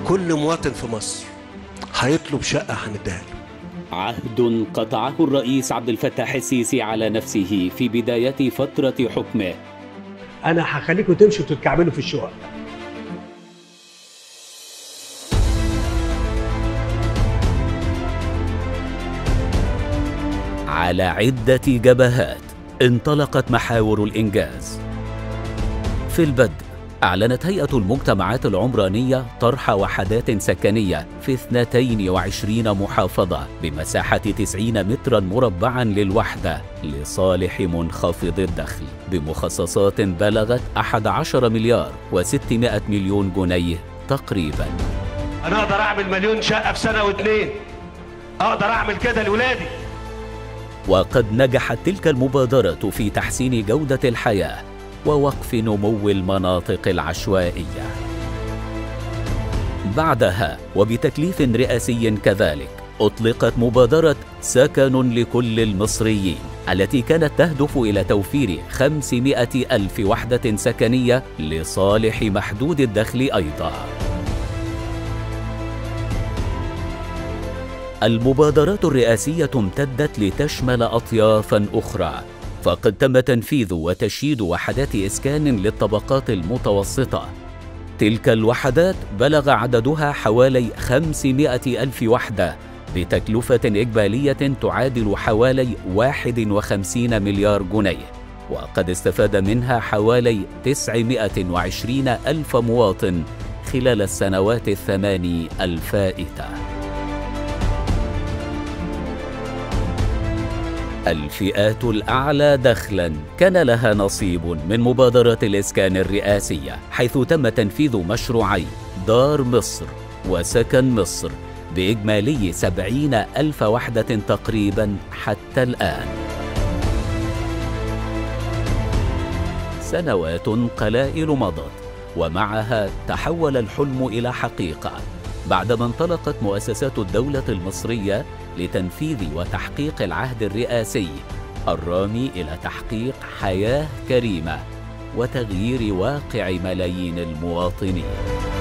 كل مواطن في مصر هيطلب شقة هنديها له. عهد قطعه الرئيس عبد الفتاح السيسي على نفسه في بداية فترة حكمه. أنا هخليكم تمشوا وتتكعبلوا في الشقق. على عدة جبهات انطلقت محاور الإنجاز. في البدء أعلنت هيئة المجتمعات العمرانية طرح وحدات سكنية في 22 محافظة بمساحة 90 متراً مربعاً للوحدة لصالح منخفض الدخل بمخصصات بلغت 11 مليار و600 مليون جنيه تقريباً. أنا أقدر أعمل 1,000,000 شقة في سنة واتنين، أقدر أعمل كده لولادي. وقد نجحت تلك المبادرة في تحسين جودة الحياة ووقف نمو المناطق العشوائية. بعدها وبتكليف رئاسي كذلك أطلقت مبادرة سكن لكل المصريين التي كانت تهدف إلى توفير 500,000 وحدة سكنية لصالح محدود الدخل أيضا. المبادرات الرئاسية امتدت لتشمل أطيافاً أخرى، فقد تم تنفيذ وتشييد وحدات إسكان للطبقات المتوسطة. تلك الوحدات بلغ عددها حوالي 500,000 وحدة بتكلفة إجمالية تعادل حوالي 51 مليار جنيه، وقد استفاد منها حوالي 920,000 مواطن خلال السنوات ال8 الفائتة. الفئات الأعلى دخلاً كان لها نصيب من مبادرة الإسكان الرئاسية، حيث تم تنفيذ مشروعي دار مصر وسكن مصر بإجمالي 70,000 وحدة تقريباً حتى الآن. سنوات قلائل مضت ومعها تحول الحلم إلى حقيقة، بعدما انطلقت مؤسسات الدولة المصرية لتنفيذ وتحقيق العهد الرئاسي الرامي إلى تحقيق حياة كريمة وتغيير واقع ملايين المواطنين.